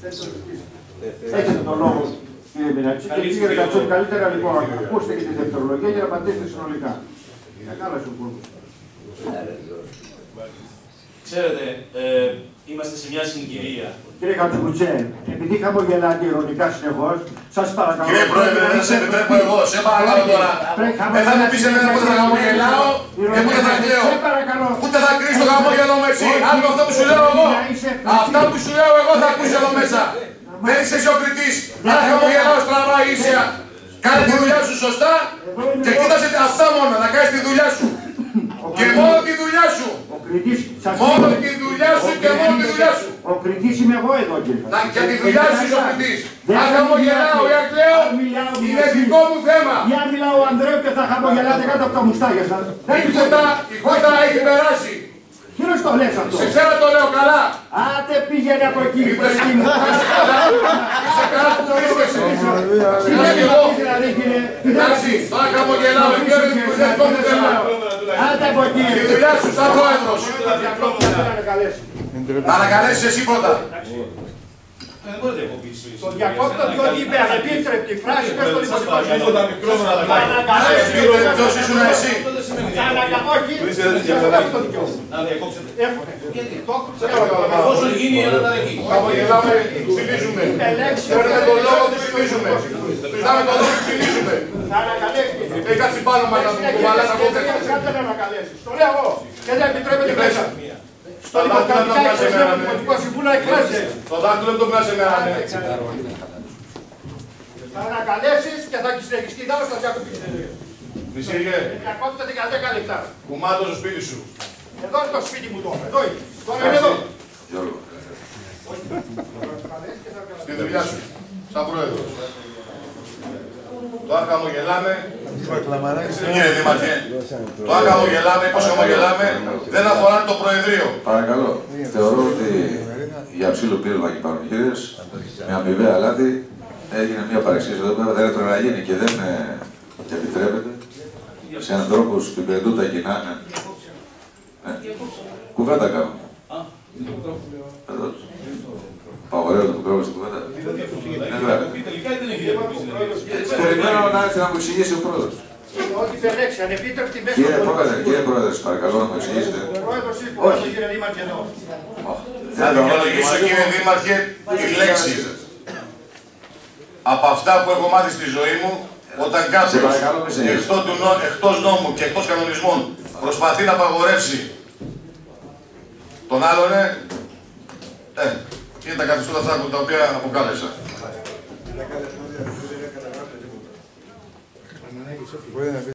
Έχετε τον λόγο, κύριε Μινάκη. Και κύριε Κατσόνη, καλύτερα λοιπόν ακούστε και τη δευτερολογία για να απαντήσετε συνολικά. Μεγάλος ο κούρκος. Ξέρετε, είμαστε σε μια συγκυρία. Κύριε Κατσουκουτσέ, επειδή χαμογελάτε ηρωνικά συνεχώς, σας παρακαλώ. Κύριε Πρόεδρε, δεν σε επιτρέπω εγώ. Σε παρακαλώ τώρα. Δεν θα μου πεις εμένα πότε θα χαμογελάω και πότε θα κλαίω. Ούτε θα κρίνεις το χαμόγελο μου έτσι. Άκου αυτό που σου λέω εγώ. Αυτά που σου λέω εγώ θα ακούσεις εδώ μέσα. Δεν είσαι εσύ ο κριτής. Αν χαμογελάω στραβά ίσια, κάνε τη δουλειά σου σωστά και κοίτασε αυτά μόνο, να κάνεις τη δουλειά σου. Και μόνο τη δουλειά σου. Μόνο τη δουλειά σου και μόνο τη δουλειά σου. Ο κριτής είμαι εγώ εδώ, κύριε. Για τη δουλειά σου είσαι ο κριτής. Αν χαμογελάω ή αν κλαίω, είναι δικό μου θέμα. Για μιλάω ο Ανδρέου και θα χαμογελάτε κάτω από τα μουστάκια σας. Η χώρα έχει περάσει. Κύριος το λες αυτό. Σε ξέρα το λέω καλά. Άντε πήγαινε από εκεί. Είσαι καλά που το βρίσκεσαι. Εντάξει, τώρα χαμογελάω. Είναι δικό μου θέμα. Άντε από εκεί. Τη δουλειά σου σαν πρόεδρος. Θα ανακαλέσεις εσύ πρώτα. Δεν μπορείτε να διακοπήσει. Το διακόπτω διότι είπε ανεπίτρεπτη φράση μες στο δημοτικό σύμβουλο. Ποιος ήσουν εσύ. Να διακόψετε. Γιατί. Εφόσον γίνει η αναταραχή. Χαμογελάμε, ψηφίζουμε. Παίρνουμε τον λόγο που ψηφίζουμε. Ζητάμε τον λόγο που ψηφίζουμε. Έχει κάτσει πάνω μας να μου κουβαλάς από πέρα. Το λέω εγώ. Και δεν επιτρέπεται μέσα. Στο Δημοτικό Συμβούλιο εκφράζεται. Το δάκτυλο δεν το βγάζει εμένα. Θα ανακαλέσεις και θα συνεχιστεί. Δάλος θα διακοπήσεις. Μισήριε. Διακόπτεται για 10 λεπτά. Κουμάντο στο σπίτι σου. Εδώ είναι το σπίτι μου τώρα. Εδώ είναι. Τώρα είναι εδώ. Στη δουλειά σου. Σαν πρόεδρος. Τώρα χαμογελάμε. Κύριε Δήμαρχε, τώρα χαμογελάμε, πώς χαμογελάμε, δεν αφορά το Προεδρείο. Παρακαλώ. Θεωρώ ότι για ψήλο πύρευμα και παροχήρες, με αμοιβαία λάθη, έγινε μια παρεξήγηση εδώ πέρα, δεν έπρεπε να γίνει και δεν επιτρέπεται σε ανθρώπους που υπηρετούν τα κοινά. Κουβέντα κάνουμε. Παγορεύω το μικρόφωνο στην κουβέντα. Περιμένω να έρθει να μου εξηγήσει ο πρόεδρος. Ό,τι επιλέξει, ανεπίτρεπτη μέσα Κύριε Πρόεδρε, παρακαλώ να μου εξηγήσετε. Όχι, κύριε Δήμαρχε, εδώ. Θα δικαιολογήσω, κύριε Δήμαρχε, τη λέξη. Από αυτά που έχω μάθει στη ζωή μου, όταν κάποιος εκτός νόμου και εκτός κανονισμών προσπαθεί να απαγορεύσει τον άλλον, είναι τα καθεστώτα αυτά τα οποία αποκάλεσα.